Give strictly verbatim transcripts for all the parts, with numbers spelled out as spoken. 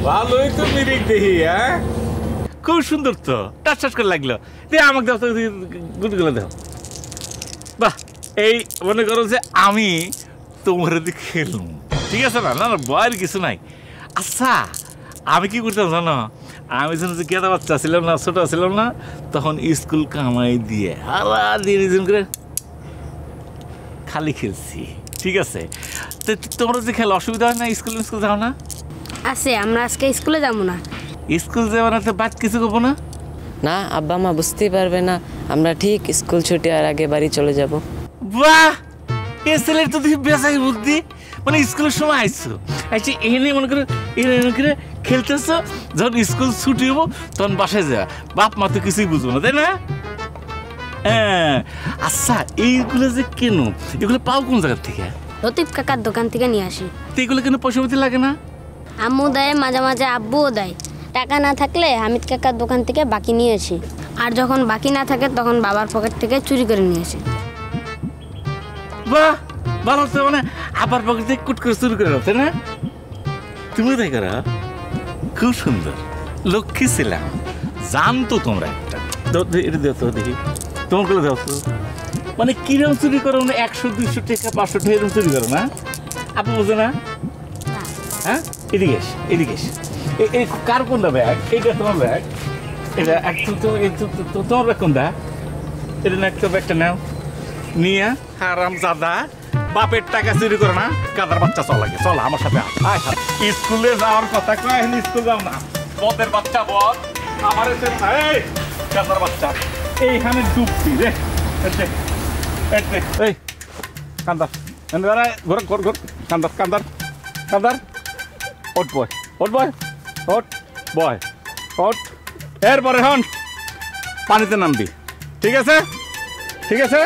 ভালোই তো মিরিক দেখি। হ্যাঁ, খুব সুন্দর তো, টাচ টাচ করে লাগলো। দে আমাকে দাও তো, গুটিগুলো দাও। বাহ, এই মনে করো যে আমি তোমার দিকে খেলুম, ঠিক আছে না? না না, ভয়ের কিছু নাই। আচ্ছা, আমি কি করতাম জানো? আমি যেন যে গেদা বাচ্চা ছিলাম না, ছোট ছিলাম না, তখন স্কুল কামাই দিয়ে হারা দিন করে খালি খেলছি, ঠিক আছে? তো তোমরা যে খেলা অসুবিধা হয় না? স্কুল স্কুল যাও না? আছে, আমরা আজকে স্কুলে যাবো না। স্কুল যাবো না তো বাদ কিছু করবো না? না, আব্বা মা বুঝতেই পারবে না, আমরা ঠিক স্কুল ছুটি আর আগে বাড়ি চলে যাব। বাহ, এ ছেলের তো দেখি বেসাই বুদ্ধি। মানে স্কুলের সময় আইসো, আচ্ছা এনে মনে করে এনে করে খেলতেছ, যখন স্কুল ছুটি হবো তখন বাসায় যা। বাপ মা তো কিছুই বুঝবো না, তাই না? হ্যাঁ। আচ্ছা, এইগুলো যে কেন, এগুলো পাও কোন জায়গার থেকে? লতিফ কাকার দোকান থেকে নিয়ে আসি। তো এগুলো কেন পয়সা পাতি লাগে না? আম্মু দেয়, মাঝে মাঝে আব্বুও দেয়। টাকা না থাকলে হামিদ কাকার দোকান থেকে বাকি নিয়ে আসি, আর যখন বাকি না থাকে তখন বাবার পকেট থেকে চুরি করে নিয়ে আসি। বাহ, ভালো তো। মানে আবার পকেট থেকে কুট করে চুরি করে তাই না? তুমি তাই করা, খুব সুন্দর। লক্ষ্মী ছিলাম, জানতো তোমরা। একটা এটা দেও তো দেখি, তোমার গুলো দেও তো। মানে কিরম চুরি করো? মানে একশো দুইশো টাকা পাঁচশো টাকা এরকম চুরি করো না? আপনি বোঝে না? হ্যাঁ, এদিকে এস, এদিকে এস। এই কার কোনটা ব্যাগ? এইটা তোমার ব্যাগ? এটা এক তোমার ব্যাগ কোনটা? এটা না, একটা ব্যাগটা নাও নিয়ে। হারাম জাদা, বাপের টাকা চুরি করে না, কাদার বাচ্চা চল লাগে। চল আমার সাথে স্কুলে যাওয়ার কথা কয়, স্কুল যাও না। বদের বাচ্চা বল আমার কাদার বাচ্চা এইখানে ডুবছি রে। এই কান্দার ঘর ঘর কান্দার কান্দার কান্দার ওট বয়, ওট বয়, ওট বয়, ওট। এরপরে হন পানিতে নামবি, ঠিক আছে? ঠিক আছে।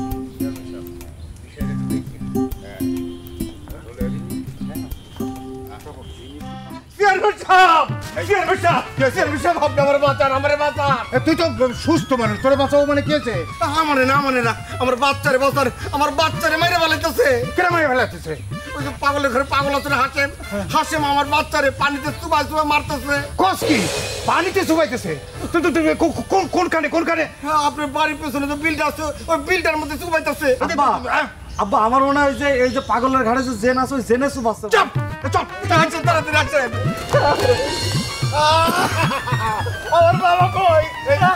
তুই তো সুস্থ মানুষ, তোর বাঁচাবো মানে কি আছে? মানে না মানে না, আমার বাচ্চারে বাচ্চারে আমার বাচ্চারে মেরে ফেলাইতেছে। কেন মেরে ফেলাইতেছে? ওই যে পাগলের ঘরে পাগল আছে না, হাসেম হাসেম আমার বাচ্চারে পানিতে চুবাই চুবাই মারতেছে। কস কি? পানিতে চুবাইতেছে? তুই তো কোন কানে কোন কানে? আপনার বাড়ির পেছনে যে বিলটা আছে, ওই বিলটার মধ্যে চুবাইতেছে। আব্বা, আমার মনে হয় যে এই যে পাগলের ঘাড়ে যে জেন আছে, ওই জেনে চুবাচ্ছে। চপ চপ, আসেন তাড়াতাড়ি আসেন। আমার বাবা কই?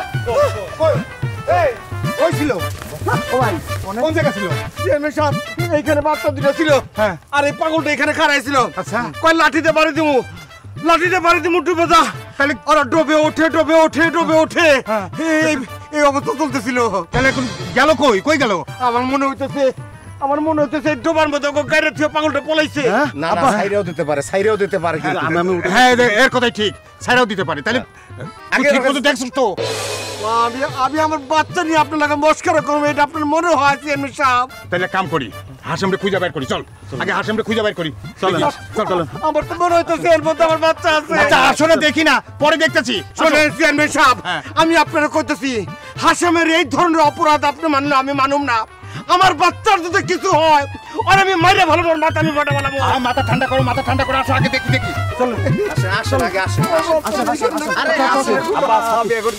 এই কই ছিল? ও ভাই, কোন জায়গা ছিল? চেয়ারম্যান সাহেব, এইখানে বাচ্চা দুটো ছিল। হ্যাঁ। আর এই পাগলটা এখানে খাড়াই ছিল। আচ্ছা। কয় লাঠিতে বাড়ি দিমু, লাঠিতে বাড়ি দিমু, ডুবে যা। তাহলে ওরা ডোবে ওঠে ডোবে ওঠে ডোবে ওঠে হ্যাঁ। এই এই অবস্থা চলতেছিল। তাহলে এখন গেল কই? কই গেল? আমার মনে হইতেছে আমার মনে হইতেছে ডোবার মধ্যে গাড়ি থেকে পাগলটা পলাইছে। না না, সাইরেও দিতে পারে, সাইরেও দিতে পারে। হ্যাঁ, এর কথাই ঠিক, সাইরেও দিতে পারে। তাহলে আগে ঠিক মতো দেখছিস তো? আমি আমি আমার বাচ্চা নিয়ে আপনার লাগে মস্কারা করবো, এটা আপনার মনে হয় চেয়ারম্যান সাহেব? তাহলে কাম করি, হাসেমরে খুঁজে বের করি। চল আগে হাসেমরে খুঁজে বের করি। চল চল চল। আমার তো মনে হইতেছে এর মধ্যে আমার বাচ্চা আছে। আচ্ছা, আসলে দেখি না, পরে দেখতেছি। শোনেন চেয়ারম্যান সাহেব, হ্যাঁ। আমি আপনারা কইতেছি, হাসেমের এই ধরনের অপরাধ আপনি মানলে আমি মানুম না। আমার বাচ্চার যদি কিছু হয়, আর আমি মাইরে ভালো মাথা আমি বড় বানাবো। মাথা ঠান্ডা করো, মাথা ঠান্ডা করো। আসো আগে দেখি দেখি। চল আসেন আসেন আগে আসেন আসেন আসেন। আরে আসেন। আব্বা, আমি এখন